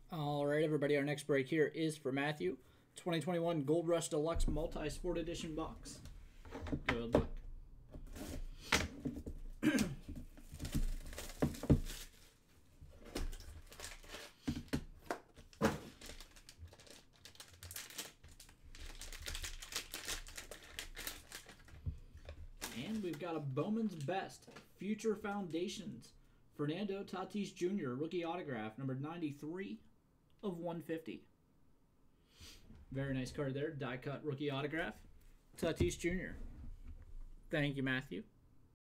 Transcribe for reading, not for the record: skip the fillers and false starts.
All right, everybody, our next break here is for Matthew. 2021 Gold Rush Deluxe Multi-Sport Edition box. Good luck. And we've got a Bowman's Best Future Foundations Fernando Tatis Jr. rookie autograph, number 93 of 150. Very nice card there. Die cut rookie autograph. Tatis Jr. Thank you, Matthew.